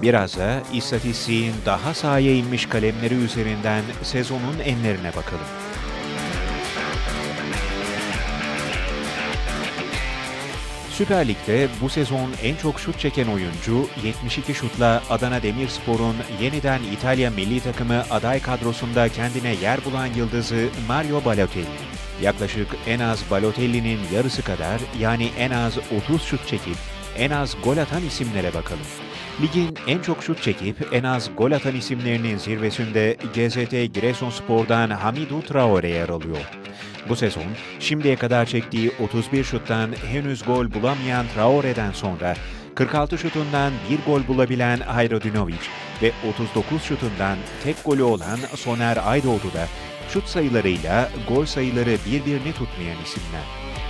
Biraz da istatistiğin daha sahaya inmiş kalemleri üzerinden sezonun enlerine bakalım. Süper Lig'de bu sezon en çok şut çeken oyuncu 72 şutla Adana Demirspor'un yeniden İtalya milli takımı aday kadrosunda kendine yer bulan yıldızı Mario Balotelli. Yaklaşık en az Balotelli'nin yarısı kadar, yani en az 30 şut çekip en az gol atan isimlere bakalım. Ligin en çok şut çekip en az gol atan isimlerinin zirvesinde GZT Giresunspor'dan Hamidou Traoré yer alıyor. Bu sezon şimdiye kadar çektiği 31 şuttan henüz gol bulamayan Traore'den sonra 46 şutundan bir gol bulabilen Hajdinovic ve 39 şutundan tek golü olan Soner Aydoğdu da şut sayılarıyla gol sayıları birbirini tutmayan isimler.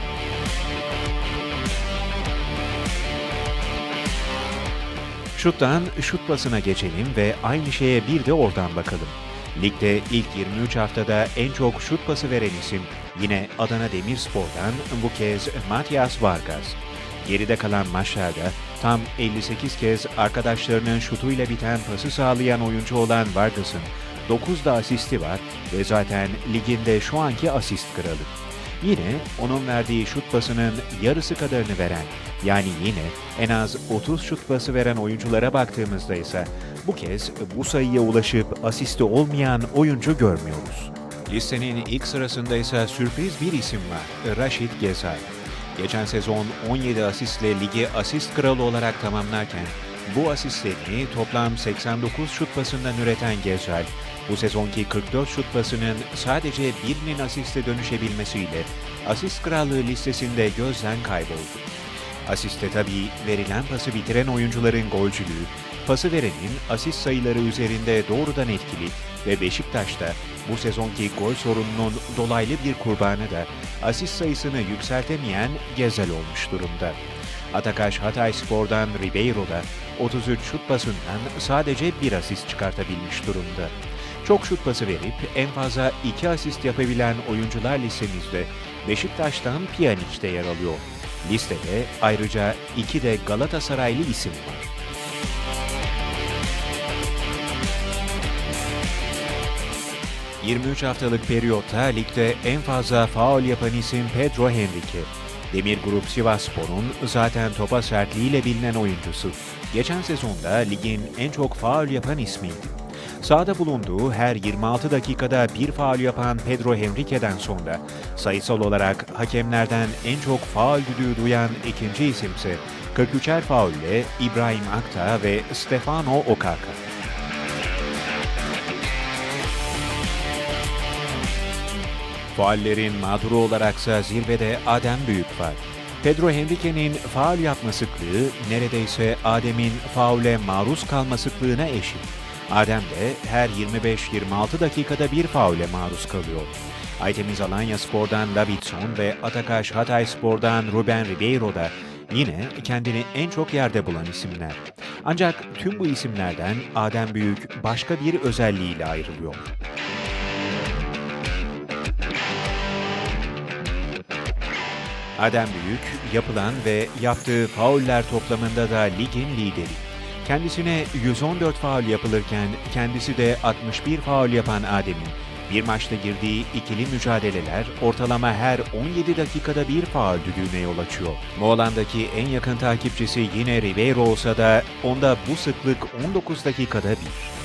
Şuttan şut pasına geçelim ve aynı şeye bir de oradan bakalım. Ligde ilk 23 haftada en çok şut pası veren isim yine Adana Demirspor'dan bu kez Matias Vargas. Geride kalan maçlarda tam 58 kez arkadaşlarının şutuyla biten pası sağlayan oyuncu olan Vargas'ın 9 da asisti var ve zaten liginde şu anki asist kralı. Yine onun verdiği şut pasının yarısı kadarını veren, yani yine en az 30 şut pası veren oyunculara baktığımızda ise bu kez bu sayıya ulaşıp asisti olmayan oyuncu görmüyoruz. Listenin ilk sırasında ise sürpriz bir isim var, Rachid Ghezzal. Geçen sezon 17 asistle ligi asist kralı olarak tamamlarken bu asistlerini toplam 89 şut pasından üreten Ghezzal, bu sezonki 44 şut pasının sadece birinin asiste dönüşebilmesiyle asist krallığı listesinde gözden kayboldu. Asiste tabii verilen pası bitiren oyuncuların golcülüğü, pası verenin asist sayıları üzerinde doğrudan etkili ve Beşiktaş'ta bu sezonki gol sorununun dolaylı bir kurbanı da asist sayısını yükseltemeyen Ghezzal olmuş durumda. Atakaş Hatayspor'dan Ribeiro da 33 şut pasından sadece bir asist çıkartabilmiş durumda. Çok şut pası verip en fazla 2 asist yapabilen oyuncular listemizde Beşiktaş'tan Pjanic de yer alıyor. Listede ayrıca 2 de Galatasaraylı isim var. ...23 haftalık periyotta ligde en fazla faul yapan isim Pedro Henrique. Demir Grup Sivasspor'un zaten topa sertliğiyle bilinen oyuncusu. Geçen sezonda ligin en çok faul yapan ismiydi. Sahada bulunduğu her 26 dakikada bir faul yapan Pedro Henrique'den sonra sayısal olarak hakemlerden en çok faul düdüğü duyan ikinci isimse 43'er faulle İbrahim Akta ve Stefano Okaka. Faullerin mağduru olaraksa zirvede Adem Büyük var. Pedro Henrique'nin faul yapma sıklığı neredeyse Adem'in faule maruz kalma sıklığına eşit. Adem de her 25-26 dakikada bir faule maruz kalıyor. Aytemiz Alanyaspor'dan Davidson ve Atakaş Hatayspor'dan Ruben Ribeiro da yine kendini en çok yerde bulan isimler. Ancak tüm bu isimlerden Adem Büyük başka bir özelliğiyle ayrılıyor. Adem Büyük, yapılan ve yaptığı fauller toplamında da ligin lideri. Kendisine 114 faul yapılırken kendisi de 61 faul yapan Adem'in bir maçta girdiği ikili mücadeleler ortalama her 17 dakikada bir faul düdüğüne yol açıyor. Moğolan'daki en yakın takipçisi yine Ribeiro olsa da onda bu sıklık 19 dakikada bir.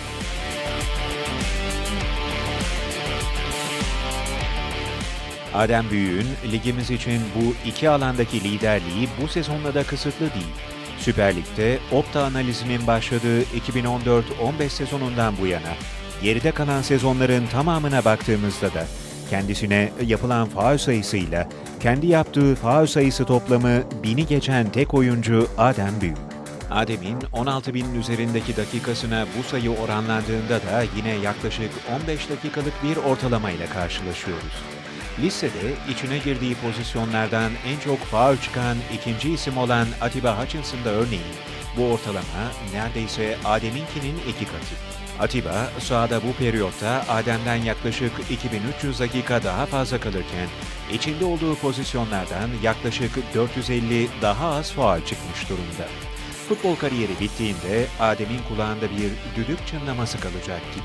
Adem Büyük'ün ligimiz için bu iki alandaki liderliği bu sezonla da kısıtlı değil. Süper Lig'de Opta analizinin başladığı 2014-15 sezonundan bu yana geride kalan sezonların tamamına baktığımızda da kendisine yapılan faul sayısıyla kendi yaptığı faul sayısı toplamı 1000'i geçen tek oyuncu Adem Büyük. Adem'in 16.000'in üzerindeki dakikasına bu sayı oranlandığında da yine yaklaşık 15 dakikalık bir ortalamayla karşılaşıyoruz. Listede içine girdiği pozisyonlardan en çok faul çıkan ikinci isim olan Atiba Hutchinson'da örneğin bu ortalama neredeyse Adem'inkinin 2 katı. Atiba sahada bu periyotta Adem'den yaklaşık 2300 dakika daha fazla kalırken içinde olduğu pozisyonlardan yaklaşık 450 daha az faul çıkmış durumda. Futbol kariyeri bittiğinde Adem'in kulağında bir düdük çınlaması kalacak gibi.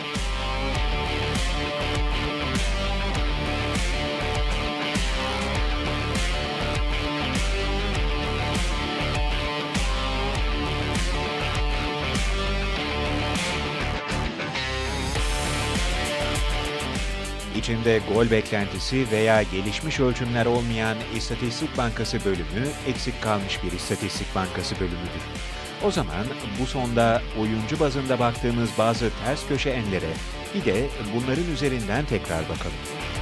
İçinde gol beklentisi veya gelişmiş ölçümler olmayan İstatistik Bankası bölümü eksik kalmış bir İstatistik Bankası bölümüdür. O zaman bu sonda oyuncu bazında baktığımız bazı ters köşe enlere bir de bunların üzerinden tekrar bakalım.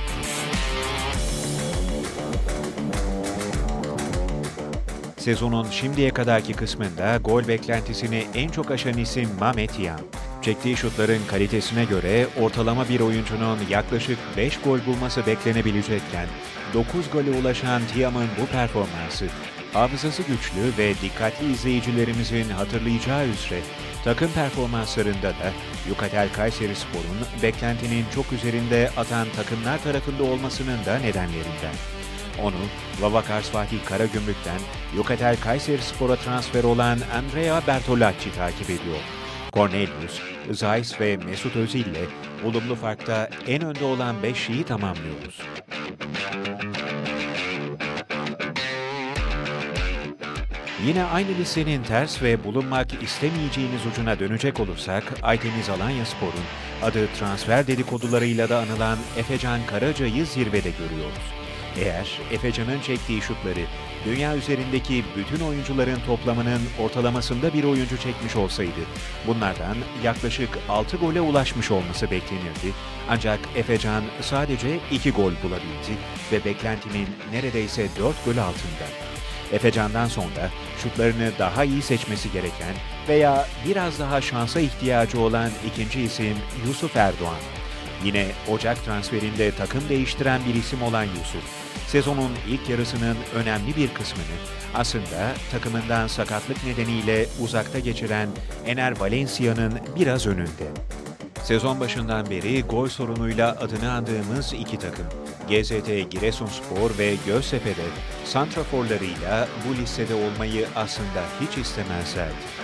Sezonun şimdiye kadarki kısmında gol beklentisini en çok aşan isim Mehmet Yan. Çektiği şutların kalitesine göre ortalama bir oyuncunun yaklaşık 5 gol bulması beklenebilecekken 9 gole ulaşan Tiam'ın bu performansı, hafızası güçlü ve dikkatli izleyicilerimizin hatırlayacağı üzere takım performanslarında da Yukatel Kayserispor'un beklentinin çok üzerinde atan takımlar tarafında olmasının da nedenlerinden. Onu Vavakars Fatih Karagümrük'ten Yukatel Kayserispor'a transfer olan Andrea Bertolacci takip ediyor. Cornelius, Zeiss ve Mesut Özil ile olumlu farkta en önde olan 5'liyi tamamlıyoruz. Yine aynı listenin ters ve bulunmak istemeyeceğiniz ucuna dönecek olursak, Aytemiz Alanyaspor'un adı transfer dedikodularıyla da anılan Efecan Karaca'yı zirvede görüyoruz. Eğer Efecan'ın çektiği şutları dünya üzerindeki bütün oyuncuların toplamının ortalamasında bir oyuncu çekmiş olsaydı, bunlardan yaklaşık 6 gole ulaşmış olması beklenirdi. Ancak Efecan sadece 2 gol bulabildi ve beklentinin neredeyse 4 gol altında. Efecan'dan sonra şutlarını daha iyi seçmesi gereken veya biraz daha şansa ihtiyacı olan ikinci isim Yusuf Erdoğan. Yine Ocak transferinde takım değiştiren bir isim olan Yusuf, sezonun ilk yarısının önemli bir kısmını aslında takımından sakatlık nedeniyle uzakta geçiren Ener Valencia'nın biraz önünde. Sezon başından beri gol sorunuyla adını andığımız iki takım, GZT Giresunspor ve Göztepe'de santraforlarıyla bu listede olmayı aslında hiç istemezlerdi.